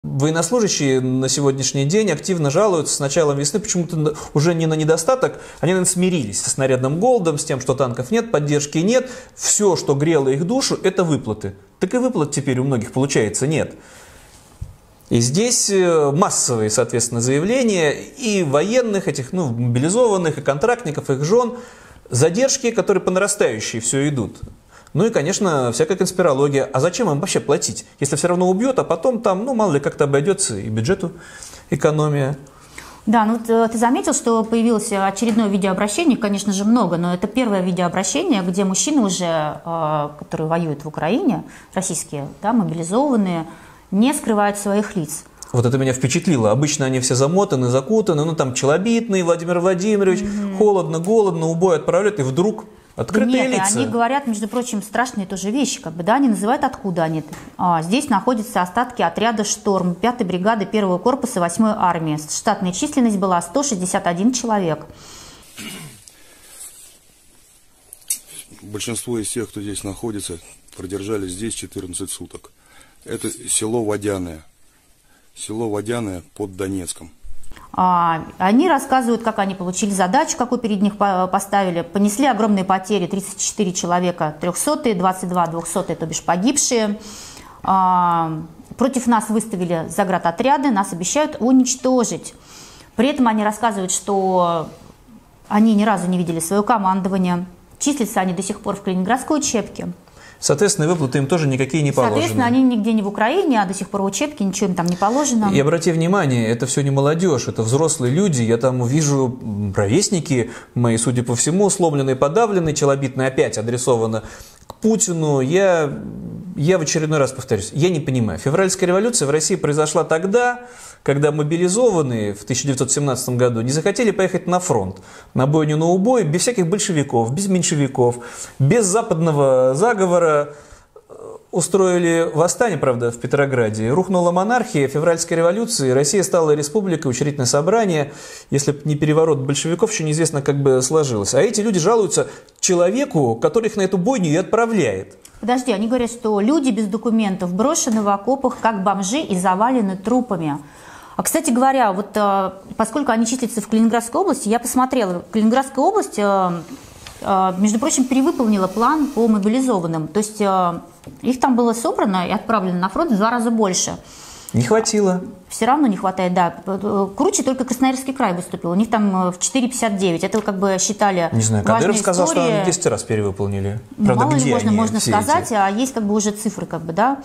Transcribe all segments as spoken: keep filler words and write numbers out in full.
Военнослужащие на сегодняшний день активно жалуются с началом весны почему-то уже не на недостаток, они, наверное, смирились со снарядным голодом, с тем, что танков нет, поддержки нет. Все, что грело их душу, это выплаты. Так и выплат теперь у многих, получается, нет. И здесь массовые, соответственно, заявления и военных, этих, ну, мобилизованных, и контрактников, их жен, задержки, которые по нарастающей все идут. Ну и, конечно, всякая конспирология. А зачем им вообще платить, если все равно убьет, а потом там, ну, мало ли, как-то обойдется и бюджету экономия. Да, ну ты заметил, что появилось очередное видеообращение, конечно же, много, но это первое видеообращение, где мужчины уже, которые воюют в Украине, российские, да, мобилизованные, не скрывают своих лиц. Вот это меня впечатлило. Обычно они все замотаны, закутаны, ну там Челобитный, Владимир Владимирович, mm-hmm. холодно, голодно, убой отправляют, и вдруг... Открытые Нет, лица. Они говорят, между прочим, страшные тоже вещи, как бы, да, они называют, откуда они. А, здесь находятся остатки отряда «Шторм» пятой бригады первого корпуса восьмой армии. Штатная численность была сто шестьдесят один человек. Большинство из тех, кто здесь находится, продержались здесь четырнадцать суток. Это село Водяное. Село Водяное под Донецком. Они рассказывают, как они получили задачу, какую перед них поставили. Понесли огромные потери, тридцать четыре человека трехсотые, двадцать два двухсотые, то бишь погибшие. Против нас выставили заградотряды, нас обещают уничтожить. При этом они рассказывают, что они ни разу не видели свое командование. Числятся они до сих пор в Калининградской учебке. Соответственно, выплаты им тоже никакие не положены. Соответственно, они нигде не в Украине, а до сих пор в учебке, ничего им там не положено. И обрати внимание, это все не молодежь, это взрослые люди. Я там вижу ровесники мои, судя по всему, сломленные, подавленные. Челобитный опять адресовано к Путину. Я, я в очередной раз повторюсь, я не понимаю. Февральская революция в России произошла тогда, когда мобилизованные в тысяча девятьсот семнадцатом году не захотели поехать на фронт, на бойню на убой, без всяких большевиков, без меньшевиков, без западного заговора. Устроили восстание, правда, в Петрограде. Рухнула монархия, февральская революция, Россия стала республикой, учредительное собрание. Если бы не переворот большевиков, еще неизвестно, как бы сложилось. А эти люди жалуются человеку, который их на эту бойню и отправляет. Подожди, они говорят, что люди без документов брошены в окопах, как бомжи, и завалены трупами. А, кстати говоря, вот поскольку они числятся в Калининградской области, я посмотрела, Калининградская область, между прочим, перевыполнила план по мобилизованным. То есть их там было собрано и отправлено на фронт в два раза больше. Не хватило. Все равно не хватает, да. Круче только Красноярский край выступил. У них там в четыре пятьдесят девять. Это как бы считали. Не знаю, Кадыров сказал, что они десять раз перевыполнили. Правда, мало где ли можно, они, можно сказать, эти? А есть как бы уже цифры, как бы, да.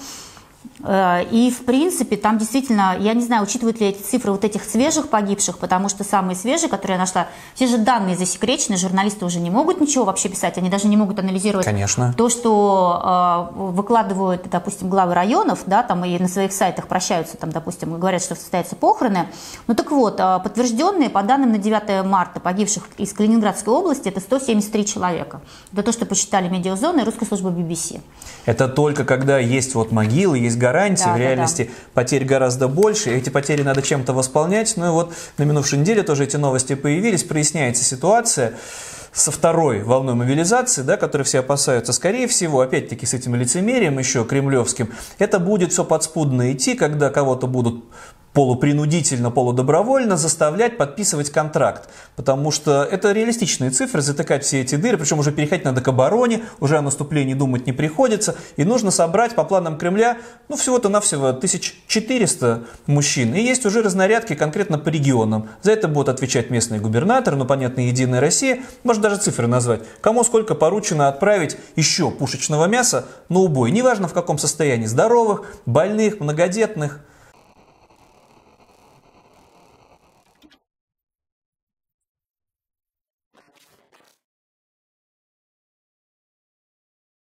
И, в принципе, там действительно, я не знаю, учитывают ли эти цифры вот этих свежих погибших, потому что самые свежие, которые я нашла, все же данные засекречены, журналисты уже не могут ничего вообще писать, они даже не могут анализировать Конечно. то, что э, выкладывают, допустим, главы районов, да, там и на своих сайтах прощаются, там, допустим, говорят, что состоятся похороны. Ну так вот, подтвержденные по данным на девятое марта погибших из Калининградской области это сто семьдесят три человека. Это то, что посчитали медиазоны и русская служба би би си. Это только когда есть вот могилы, есть гарантии, да, в реальности да, да. потерь гораздо больше, эти потери надо чем-то восполнять. Ну и вот на минувшей неделе тоже эти новости появились, проясняется ситуация со второй волной мобилизации, да, которой все опасаются. Скорее всего, опять-таки с этим лицемерием еще кремлевским, это будет все подспудно идти, когда кого-то будут полупринудительно, полудобровольно заставлять подписывать контракт. Потому что это реалистичные цифры, затыкать все эти дыры, причем уже переходить надо к обороне, уже о наступлении думать не приходится. И нужно собрать по планам Кремля, ну, всего-то навсего тысяча четыреста мужчин. И есть уже разнарядки конкретно по регионам. За это будут отвечать местные губернаторы, ну, понятно, Единая Россия. Может даже цифры назвать. Кому сколько поручено отправить еще пушечного мяса на убой. Неважно в каком состоянии. Здоровых, больных, многодетных.